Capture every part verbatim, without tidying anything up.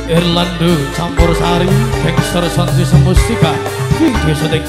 Irlando campur sari gangster sonti semusika video syuting.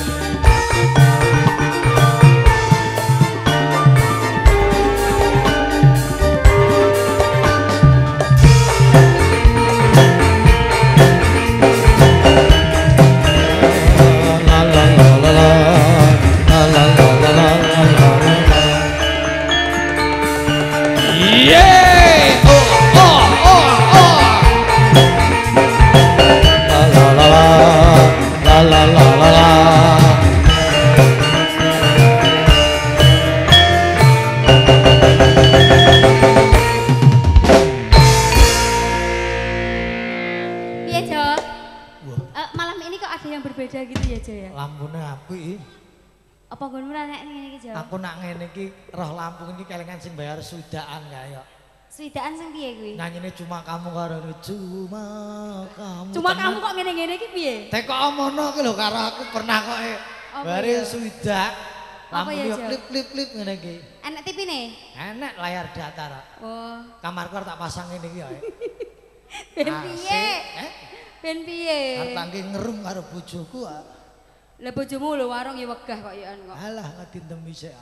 Aku nak ngene iki roh Lampung iki kelingan sing bayar swidaan kaya. Swidaan sing piye kuwi? Nyanyine cuma kamu karo cuma kamu. Cuma kamu kok ngene-ngene iki piye? Tek kok omono ki lho karo aku pernah kok bare swidak. Lampu yo klip-klip-klip ngene iki. Enak T V-ne? Enak layar datar. Oh. Kamarku tak pasang ngene iki ya. Ben piye? Eh? Ben piye? Arep tangke ngerum karo bojoku. Lah bojomu lho warung ya wegah kok ya kok. Alah ngadindem sik.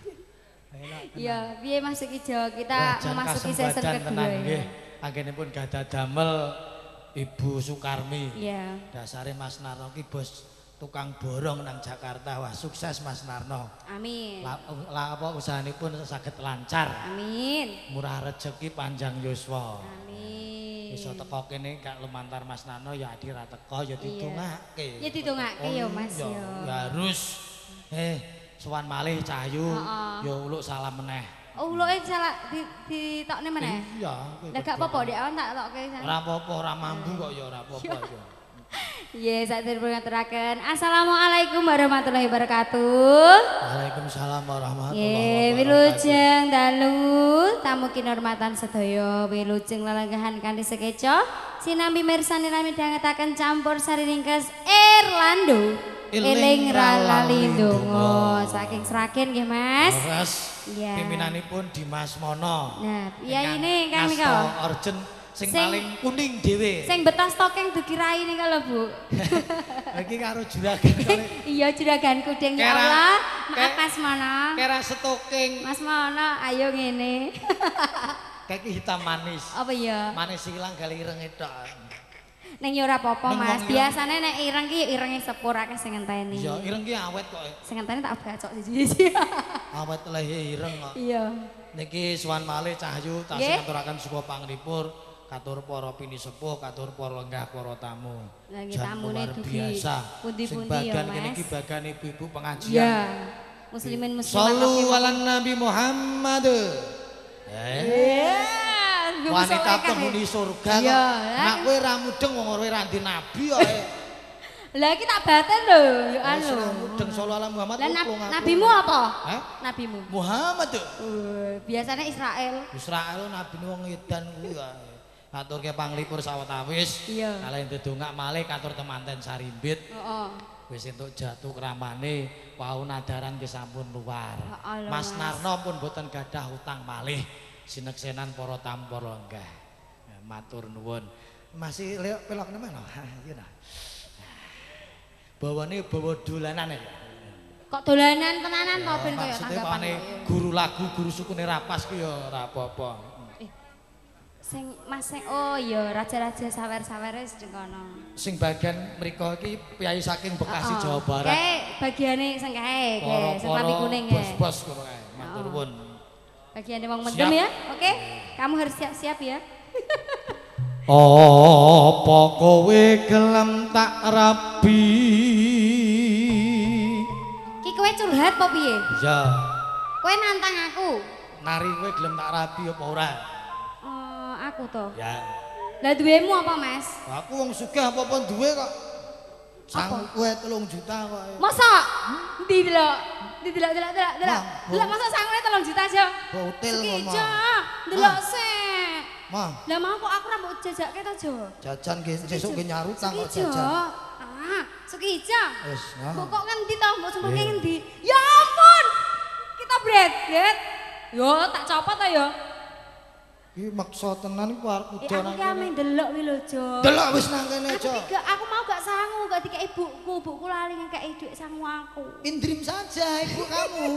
Iya, piye Mas Ijo kita memasuki season kedua ya. Anggenipun gadah damel Ibu Sukarmi. Iya. Dasare Mas Narno ki bos tukang borong nang Jakarta. Wah, sukses Mas Narno. Amin. Lah apa usahanipun saged lancar. Amin. Murah rezeki panjang yuswa. Amin. Iso teko kene gak lumantar Mas Narno ya adi ra teko ya ditungake. Ya ditungake ya Mas ya. Ya harus eh sowan malih Cahyu ya uluk salam meneh. Oh uluke salah di ditokne meneh. Iya. Lah gak apa-apa Dek awan tak tokke. Ora apa-apa, ora mampu kok ya ora apa-apa ya. Iya, saat ini ngaturaken. Assalamualaikum warahmatullahi wabarakatuh. Waalaikumsalam warahmatullahi wabarakatuh. Wilujeng dalu tamu kinurmatan sedaya wilujeng lelenggahan kanthi sekeca sinambi mirsani rami dhangetaken campur sari ringkes Irlando eling ralali ndonga saking Sragen nggih Mas. Mas. Pimpinanipun Dimas Mono. Nah, iya ini kami kok. Orjen sing paling kuning dhewe. Sing betah stokeng dukirai niku lho Bu. Iki karo juragan kali. Iya juragan kudeng ya Allah. Maaf Mas Mono. Kera stoking. Mas Mono ayo ngene. Kayak hitam manis. Apa ya? Manis ilang gali ireng tok. Ning yo ora apa-apa Mas. Biasane nek ireng ki irenge sepur akeh sing ngenteni. Iya, ireng ki awet kok. Sing ngenteni tak bacok siji-siji. Awet leh ireng kok. Iya. Niki suwan malih Cahyu tak ngaturaken suka panglipur. Katur para pini sepuh, katur para lenggah para tamu. Lagi tamune dugi pundi-pundi ya Mas. Kene iki bagan ibu-ibu pengajian. Iya. Muslimin muslimat. Shallu ala Nabi Muhammad. Eh. Wanita penghuni surga kok. Nek kowe ra mudeng wong kowe ra ndi nabi kok. Lah iki tak baten lho, yo anu. Mudeng sallallahu alaihi Muhammad. Lah nabimu apa? Hah? Nabimu. Muhammad. Uh, biasanya Israel. Israel nabi wong edan kuwi kok. Aturke panglipur sawetawis. Iya. Kalih ndedongak malih katur temanten sarimbit. Heeh. Wis entuk jatuh kramane wau nadaran ke sampun luar. Oh, Mas Narno pun boten gadah utang malih sineksenan para tamu para lenggah. Ya, matur nuwun. Masih lek pelokne mana? Iya nah. Bawane bawa dolanan ya. Kok dolanan tenanan to ben kaya tanggapan. Guru lagu, guru sukune Rapas ku ya ora apa-apa. Sing Mas sing oh iya raja-raja sawer-sawer wis kono. Sing bagian mriko iki piyai saking Bekasi Jawa Barat. Kae bagiane sing kae, kae sing lampi kuning kae. Bos-bos ngono kae. Matur nuwun. Bagiane wong mendem ya. Oke. Kamu harus siap-siap ya. Apa kowe gelem tak rabi? Ki kowe curhat apa piye? Iya. Kowe nantang aku. Nari kowe gelem tak rabi apa ora? Aku toh. Ya. Lah duwemu apa, Mas? Aku wong sugih apa-apa duwe kok. Sang kowe telung juta kok. Masa? Ndi delok? Ndi delok delok delok delok. Delok masa sanggune telung juta aja. Hotel ngomong. Iya, delok sik. Mah. Lah mau kok aku ora mbok jajakke ta, Jo? Jajan nggih sesuk nggih nyarutang kok jajan. Ah, Sukijo. Wis, nah. Kok ngendi to? Mbok sempurke ngendi? Ya ampun. Kita bredet. Yo tak copot ta yo. Iki maksa tenan iki arep udan. Aku ki ame ndelok wi lho, Jo. Delok wis nang kene, Jo. Aku gak aku mau gak sangu gak dikek ibuku, ibuku lali ngekek dhuwit sangu aku. Indrim saja ibu kamu.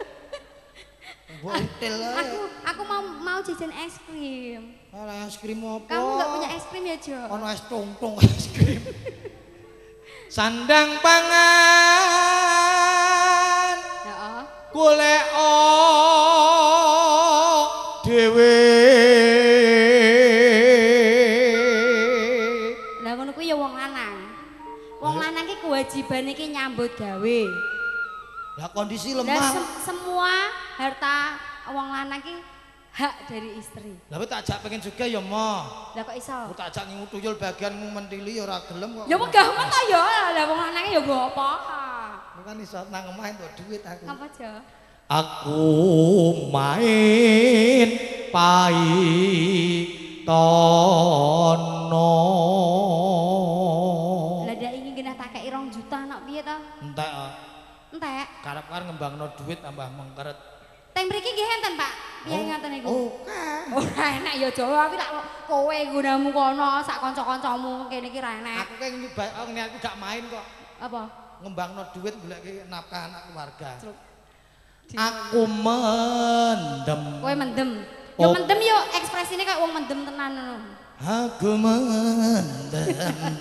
Botel Aku aku mau mau jajan es krim. Alah es krim apa? Kamu gak punya es krim ya, Jo? Ono es tong-tong es krim. Sandang pangan. Heeh. Golek o dhewe. Lah ngono kuwi ya wong lanang. Wong lanang ki kewajiban iki nyambut gawe. Lah kondisi Dan lemah. sem semua harta wong lanang ki hak dari istri. Lah tak ajak pengen juga ya, Mo. Lah kok iso? Aku tak ajak ngingu tuyul bagianmu mentili ya ora gelem kok. Ya megah men ta ya. Lah wong lanang ya nggo apa? Bukan iso nang omah entuk duit aku. Apa, Jo? Aku main paitono. Lah dak ingin kena tak kei rong juta nak piye to? Entek. Entek. Karep-karep ngembangno duit tambah mengkeret. Teng mriki nggih enten, Pak. Piye ngoten niku? Oh, kan. Ora enak ya, Jo. Aku tak kowe gunamu kono sak kanca-kancamu kene iki ra enak. Aku kan nyoba aku gak main kok. Apa? Ngembangno duit golek nafkah anak keluarga. Aku mendem. Kowe mendem. Yo Oh. mendem yo ekspresine kayak wong mendem tenan ngono. Aku mendem.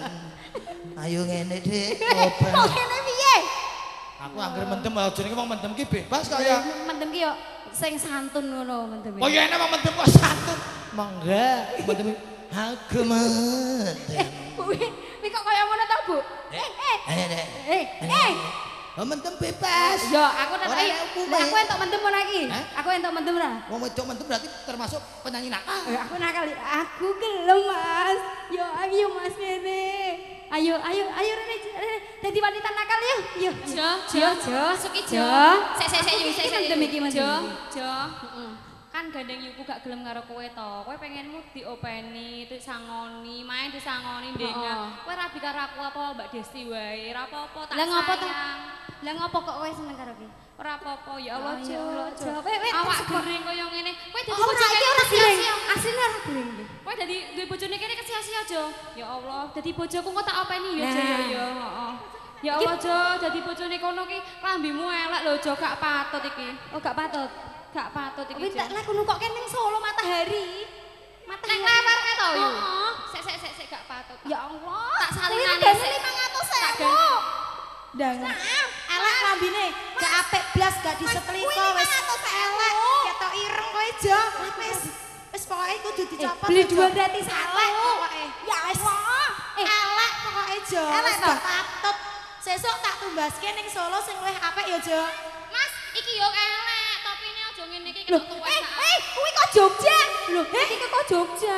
Ayo ngene, Dik. Kok kene piye? Aku anggere mendem aja jenenge wong mendem ki bebas kok ya. Mendem ki yo sing santun ngono mendem. Oh ya enak wong mendem kok santun. Mangga, mendem aku mendem. Kuwi kuwi kok kaya ngono ta, Bu? Eh, eh. Eh, eh. Eh, eh. Oh mendem bebas. Yo aku tak Ora eh. ada hukume. Aku entuk mendem ora iki? Hah? Aku entuk mendem ora? Wong wedok mendem berarti termasuk penyanyi nakal. Eh, aku nakal. Aku gelem, Mas. Yo ayo Mas Nene. Ayo, ayo, ayo Rene. Dadi wanita nakal yuk. Yuk. Jo, Jo, Jo, Jo. masuk iki, Jo. Jo. Sek sek sek yuk, sek Iki sek. mendem iki mendem. Jo, iki. Jo. Heeh. Kan gandeng yuku gak gelem karo kowe to. Kowe pengenmu diopeni, disangoni, main disangoni Heeh. ndengah. Kowe rabi karo aku apa Mbak Desti wae. Ora apa-apa tak Lah ngopo to? sayang. Lah ngopo kok kowe seneng karo ki? Ora apa-apa ya Allah, Ayo, Jo. Jo. Weh, weh, Awak kok- gering koyo ngene. Kowe dadi Oh, ora bojone iki ora gering. sia-sia. Asline ora gering iki. Kowe dadi duwe bojone kene kesia-sia, Jo. Ya Allah, dadi bojoku kok tak openi ya, Jo Nah. ya ya. Heeh. Ya Allah, Jo, dadi bojone kono ki klambimu elek lho, Jo, gak patut iki. Oh, gak patut. Gak patut iki, Tapi Jo. tak lek kono kok kene ning Solo matahari. Nek Matahari. lewar ke to yo. Heeh. Sek sek sek sek gak patut. Ya Allah. Tak salinane Kuwi sik. lima ratus Tak ribu. ganti. Dang. Elek lambine, gak apik blas, gak disetrika wis elek, ketok ireng kowe Jo. Wis wis pokoke kudu dicopot. Beli Jo. dua gratis satu. Elek pokoke. Ya Allah. Eh, elek pokoke Jo. Elek Wis to? gak patut. Sesuk tak tumbaske ning Solo sing luwih apik ya Jo. Mas, iki yo elek, topine aja ngene iki Loh, ketok tuwek. eh, eh, kuwi kok Jogja? Loh, iki kok Jogja?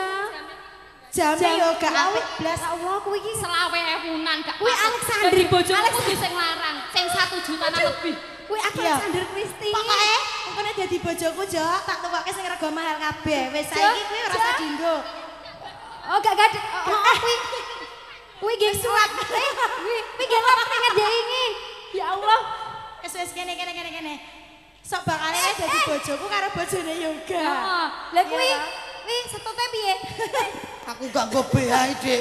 Jame yo gak Ya apik blas. Ya Allah, kuwi iki Selawe ewunan gak Kuwi patut. Alexander. Dari bojoku Alex- kudu sing larang, sing satu juta lebih. kuwi Iya. Alexander Christie. Pokoke engkone dadi bojoku Jo, tak tukokke sing rega mahal kabeh. Wis Jo, saiki kuwi ora Jo. usah dienggo. Oh, gak gak. Oh, oh, kuwi kuwi geng suap. Eh, kuwi kuwi geng apa ning ngerjaingi. Ya Allah. Wis wis kene kene kene kene. Sok bakale dadi bojoku karo bojone Yoga. Heeh. Lah kuwi Iya. kuwi setute piye? Aku gak nggo B H, Dik.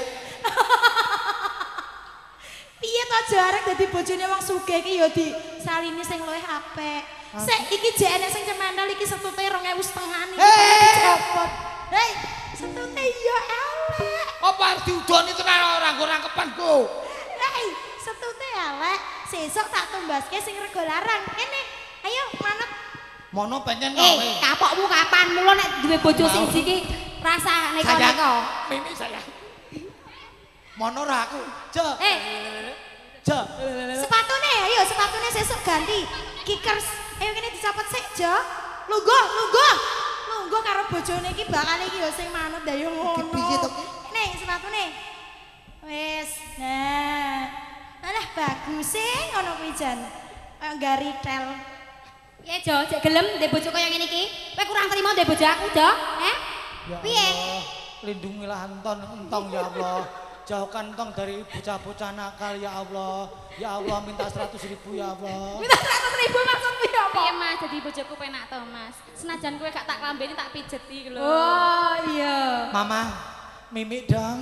Piye to Jo arek dadi bojone wong sugih iki ya disalini sing luwih apik. Sik iki jek enek sing cementel iki setute rong ewu setengah nih. Dicopot. Hei, setute ya elek. Apa harus diudoni tenan ora nggo rangkepanku? Hei, setute elek. Sesuk tak tumbaske sing rega larang. Kene, ayo manut. Mono pancen Eh, kowe. kapokmu kapan mulo nek duwe bojo siji iki rasa neko-neko. Mimi saya. Mono ra aku. Jo. Eh, Jo. Sepatune, ayo sepatune sesuk ganti. Kickers. Ayo kene dicopot sik, Jo. Lungguh, lungguh. Lungguh karo bojone iki bakal iki ya sing manut dah yo ngono. Iki piye to, Ki? Nih, sepatune. Wis. Nah. Alah bagus sih ngono kuwi jan. Kayak gari tel. ya Jo, cek gelem ndek bojo kaya ngene iki. Kowe kurang terima ndek bojo aku, Jo. Eh? Ya Piye? Allah, lindungilah Anton, entong ya Allah. jauhkan tong dari bocah-bocah nakal ya Allah. Ya Allah minta seratus ribu ya Allah. Minta seratus ribu maksudmu ya apa? Iya Mas, jadi bojoku penak to Mas. Senajan kowe gak tak klambeni tak pijeti lho. Oh iya. Mama, mimik dong.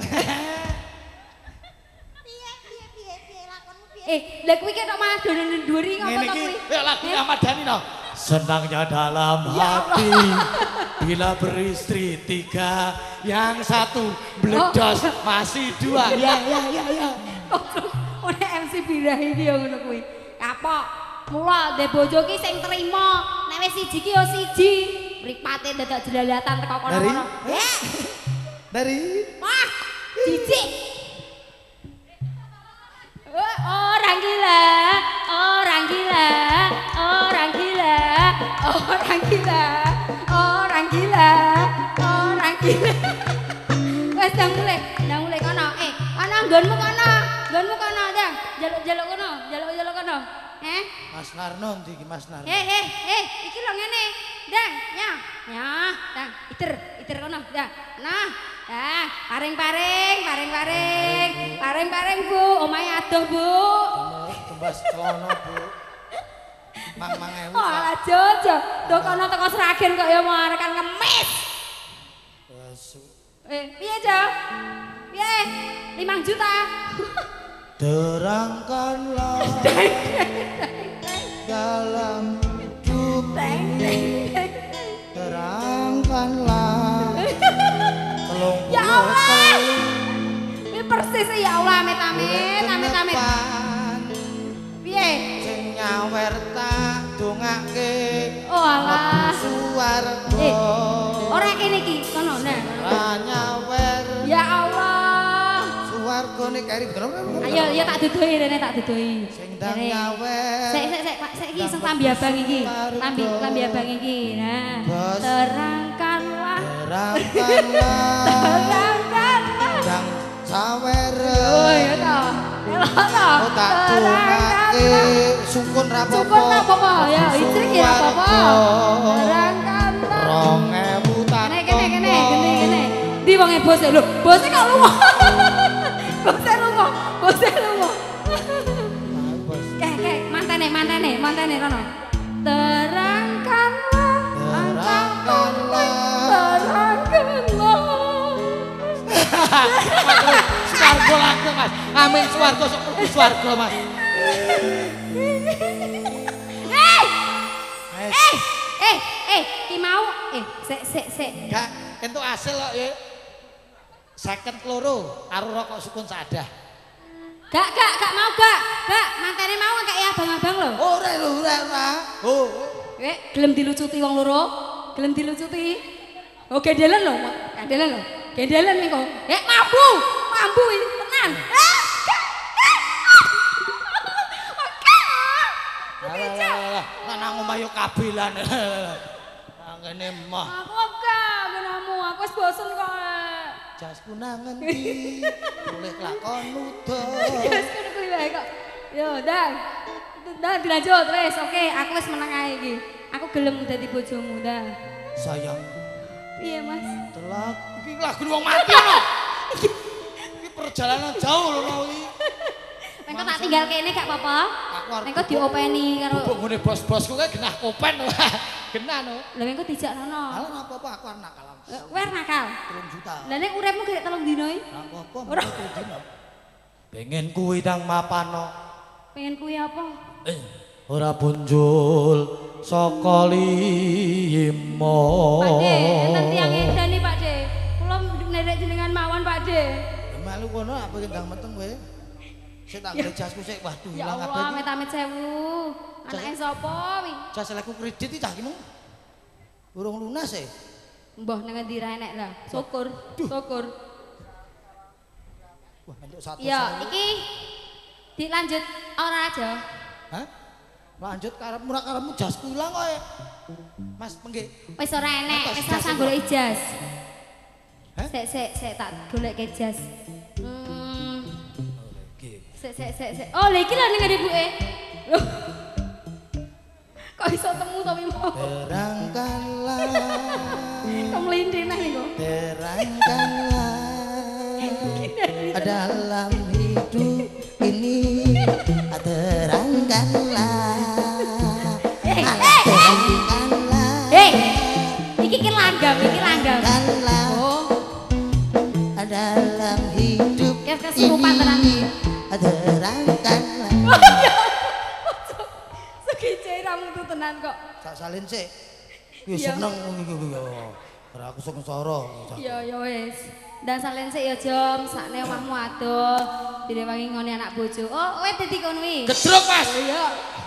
Piye piye piye piye lakonmu piye? Eh, lha kuwi kok malah donen duri ngopo Ngene to iki, kuwi? ya lagu Ahmad Dhani no. Senangnya dalam hati bila beristri tiga, yang satu bledos masih dua. Ya ya ya ya. Ora M C Birah iki ya ngono kuwi. Kapok. Mula ndek bojo ki sing trima. Nek wis siji ki ya siji. Mripate dadak jelalatan teko Dari? kono-kono. Eh? Dari? Wah, jijik. Oh, orang gila, orang gila, orang gila, orang gila, orang gila, orang gila. Wes ndang mulai, ndang mulai kono. Eh, kono nggonmu kono, nggonmu kono, ndang. Jaluk-jaluk kono, jaluk-jaluk kono. Eh? Mas Narno ndi iki Mas Narno? Eh, eh, eh, iki lho ngene. Ndang, nya. Nya, ndang, iter, iter kono, ndang. Nah, dah, paring-paring, paring-paring. Paring-paring, Bu. Omahe adoh, Bu. Tembas celana, Bu. Mang-mang ewu. Oh, ala jojo. Duh kono teko Sragen kok ya mau rekan ngemis. Eh, piye, Jo? Piye? lima juta. Terangkanlah dalam hidup ini, terangkanlah telung Ya Allah. Ini persis ya Allah, amit-amit, amit-amit. Piye? Sing nyawer tak dongake. Oh alah. Suwarga. Eh, ora kene iki, kono nah. Ora nyawer. Ya Allah. Suwargane keri bener. Ayo, ya tak duduhi rene tak duduhi. Sing ndang Rene. nyawer. Sik sik sik Pak, sik iki sing klambi abang iki. Klambi klambi abang iki. Nah, Bos. terangkanlah. Terangkanlah. Terangkanlah. Dang sawer. Oh ya ta. Elok ta. Oh tak dongake sukun ra apa-apa. Sukun ra apa-apa, ya istri ya apa-apa. Terangkanlah. rong ewu tak. Kene kene kene kene kene. Di wong e bose lho, bose kok lunga. Bose lunga, bose lunga. Kek kek mantene mantene mantene rono. Terangkanlah. Terangkanlah. Terangkanlah. Swarga laku Mas. Amin swarga sok mlebu swarga Mas. Eh! Eh! Eh! Eh! Ki mau eh sik sik sik. Gak entuk hasil kok ya. Seket loro karo rokok sukun sadah. Gak gak gak mau gak. Gak mantene mau kayak abang-abang lho. Ora lho ora ora. Oh. Eh, gelem dilucuti wong loro? Gelem dilucuti? Oh, gendelen lho, gendelen lho. Gendelen nih kok. Eh, mampu. Mampu ini tenan. Eh, Alah, nang omah yo kabelan. Ngene mah. aku gak genamu, aku wis bosen kok. Jasku nang endi? Boleh lakon nuduh. Wis ngono kuwi wae kok. Yo, Dan. Dan dilanjut wis, oke, aku wis menang ae iki. Aku gelem dadi bojomu, Dan. Sayang, Iya, Mas. telak. Iki lagu wong mati lho. Iki perjalanan jauh lho iki. Engko tak tinggal kene gak apa-apa. Aku arep Engko diopeni karo bubuk ngene bos-bosku kae genah kopen lho. Genah lho. lha engko dijak rono. Alah apa-apa aku arep nakal. Kowe nakal. tiga juta. Lah nek uripmu gerek telung dino iki? Apa-apa mesti dino. Pengen kuwi tang mapano. Pengen kuwi apa? Eh, ora punjul saka limo. Pakde, enten tiyang edani Pakde. Kula nerek jenengan mawon Pakde. Malu kono apa gendang meteng kowe? Sik tak ngene jasku sik waduh Ya ilang Allah, kabeh. amit-amit sewu. Anake sapa wi? Jas leku kredit iki cah kimu. Urung lunas e. Mbah nang endi ra enek lah. Syukur, syukur. Wah, entuk satu. Ya, iki dilanjut ora aja. Hah? Lanjut karepmu ra karepmu jasku ilang kowe. Mas penggih. Wis ora enek, Atas wis jas rasa itu. golek jas. Hah? Sik sik sik tak goleke jas. Hmm. Oke. Sik sik sik sik. Oh, lha iki lho ning ibuke. Loh. Kok iso temu to Mimo? Terangkanlah. Kok mlindih meh niku. Terangkanlah dalam hidup ini terangkanlah, terangkanlah. Hei, iki ki langgam, iki langgam. Oh, dalam hidup kesurupan tenan iki. Terangkanlah. Oh iya. Sekece ramu tuh tenan kok. Sak salin sik. Yo seneng iki yo. Ora aku sengsara. Iya ya wis. Dan salin sik ya Jom, sakne omahmu adoh. Direwangi ngone anak bojo. Oh, kowe dadi kono kuwi. Gedruk, Mas. Iya.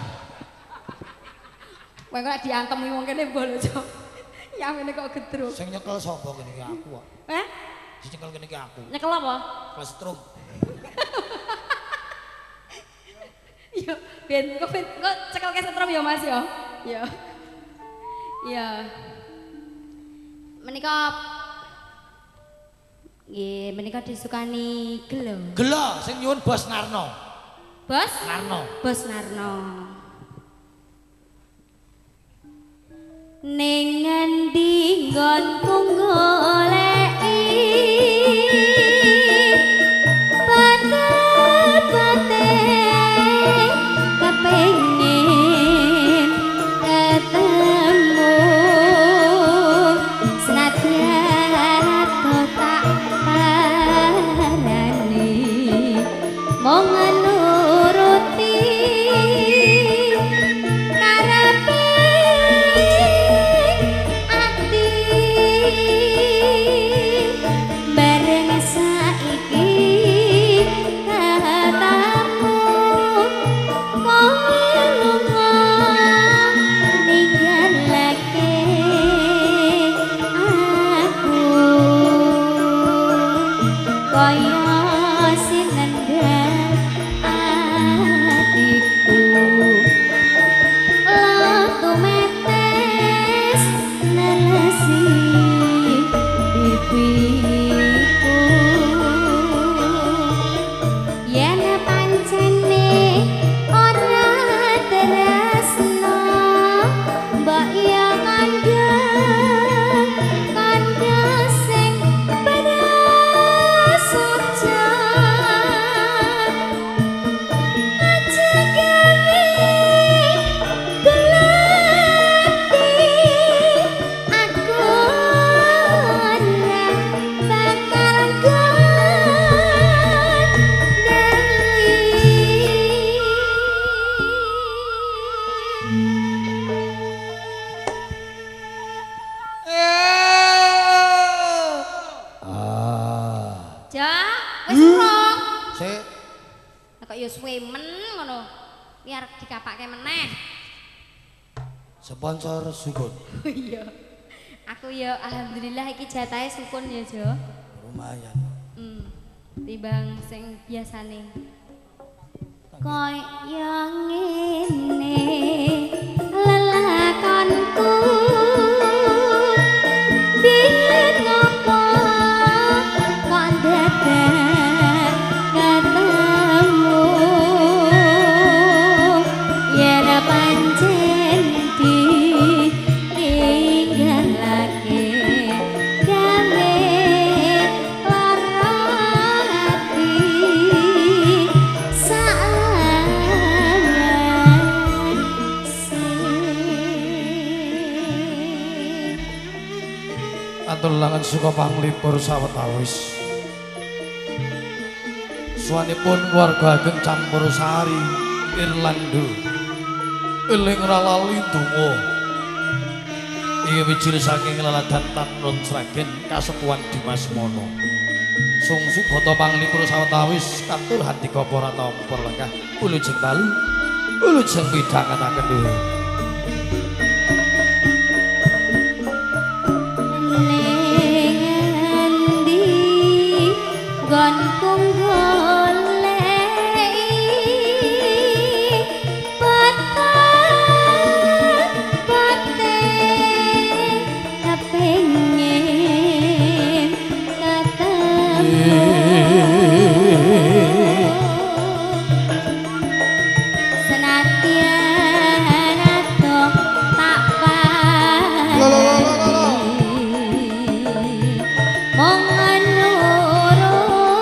Kowe kok diantemi wong kene mbolo Jom. Ya ngene kok gedruk. Sing nyekel sapa kene iki aku kok. Hah? Sing nyekel kene iki aku. Nyekel apa? Klestrum. Iya, ben kok ben kok cekel kesetrum ya Mas ya. Iya. Iya. Menika nggih, menika disukani gelo. Gelo sing nyuwun Bos Narno. Bos? Narno. Bos Narno. Ning ngendi nggonku goleki pate-pate kepengin ketemu senadyan aku tak parani mong nuruti karepe ati bareng saiki katamu kowe lunga ninggalake aku kaya sinendang atiku lo metes nelesi pipiku yen pancene ora tresno mbok ya kandha kandha sing prasaja aja gawe gelati aku ora bakal Ah. Ja, wis urung. Sik. Kok ya suwe men ngono. Biar dikapake meneh. Sponsor sukun. Iya. Aku ya alhamdulillah iki jatahe sukun ya, Jo. Lumayan. Hmm. Timbang sing biasane. Kaya ngene lelakonku biyen ngopo kok dadak ketemu yen pancen ditinggalake gawe lara ati Atulangan suka panglipur sawetawis. Suwanipun keluarga ageng campur sari Irlando. Eling ralali donga. Iki wijil saking laladan Tanrun Sragen Kasepuhan Dimas Mono. Sungsu bata panglipur sawetawis katur handika para tampa lenggah ulujeng dalu ulujeng midhangetaken dhewe. Gonku goleki pate-pate kepengin ketemu senadyan adoh tak parani mong nuruti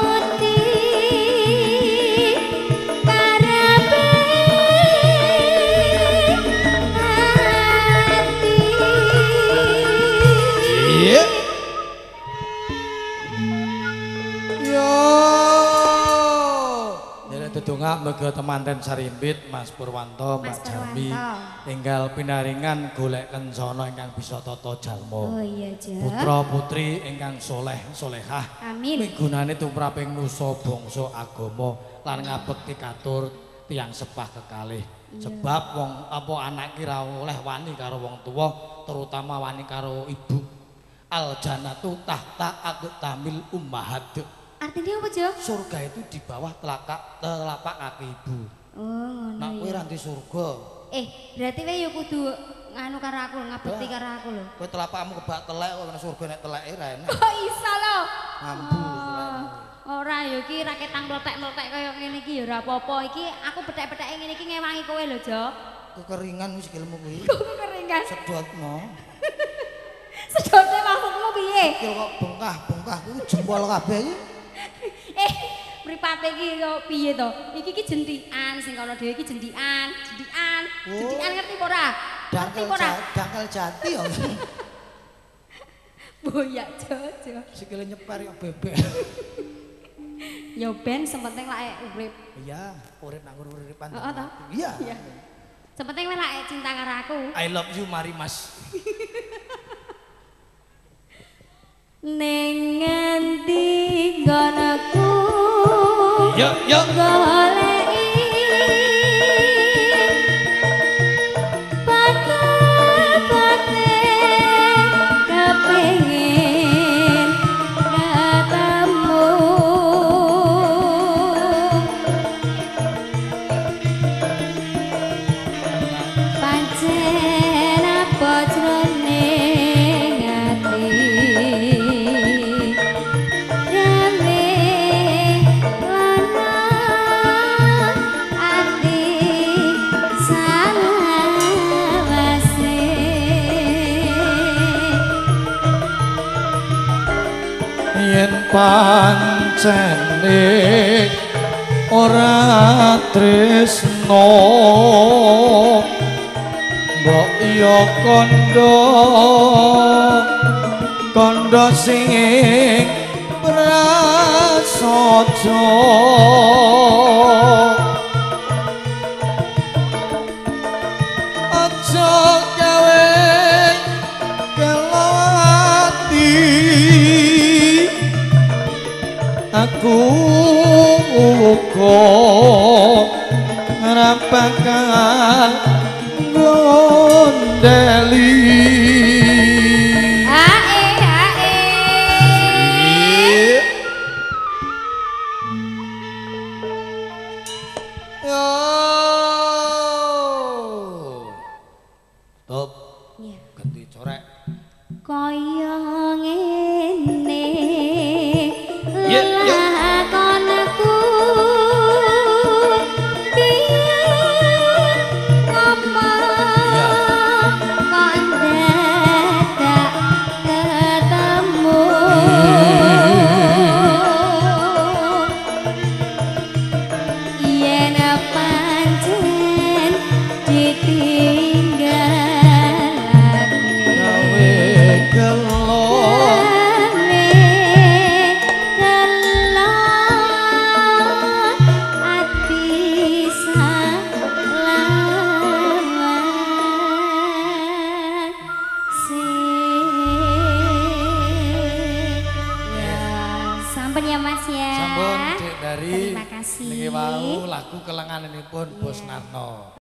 ndonga muga temanten sarimbit Mas Purwanto, Mbak Mas Jarmi Purwanto. enggal pinaringan golek kencana ingkang bisa tata jalma. Oh iya, Jeng. Putra putri ingkang soleh solehah. Amin. Migunani tumraping nusa bangsa agama lan ngabekti katur tiyang sepah kekalih. Sebab wong apa anak ki ra oleh wani karo wong tuwa, terutama wani karo ibu. Al jannatu tahta aqtamil ummahat. Artinya apa, Jo? Surga itu di bawah telapak telapak kaki ibu. Oh, ngono. Nak kowe ya. ra surga. Eh, berarti kowe ya kudu nganu karo aku, ngabekti karo aku lho. Kowe telapakmu kebak telek kok nang surga nek teleke ra enak. Kok iso lho? Ngambu. Oh, ora ya iki ra ketang mletek-mletek kaya ngene iki ya ora apa-apa. Iki aku bethek-betheke ngene iki ngewangi kowe lho, Jo. Kekeringan wis sikilmu kuwi. Kok keringan? Sedotno. Sedote maksudmu piye? Sikil kok bengkah-bengkah kuwi jempol kabeh iki. Eh, mripate iki kok piye to? Iki ki jentikan sing kana dhewe iki jentikan, jentikan. Oh. Jentikan ngerti apa ora? Ngerti Dangkel apa ora? dangkel jati ya. Boyak Jojo. Sikile nyeper kok bebek. Ya ben sepenting lak urip. Iya, urip nang uripan. Heeh to? Iya. Iya. Sepenting lak cinta karo aku. I love you mari Mas. Ning ngendi nggonoku Yo yo goleki pate-pate kepengin ketemu pancen apa jroning ati yen pancene ora tresno mbok iya kandha kandha sing prasaja aja gawe kelati aku uga ora bakal gondeli ae ae yo top Iya. ganti corek kaya ngene Iya, iya. lakonku biyen ngomong Iya. kok dadak ketemu yen pancen ditinggalake gawe gelo Sampun ya Mas ya. sampun Dek dari Terima kasih. niki wau lagu kelenganipun Bos Narno.